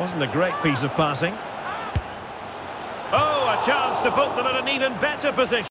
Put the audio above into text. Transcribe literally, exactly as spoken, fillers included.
Wasn't a great piece of passing. Oh, a chance to put them in an even better position.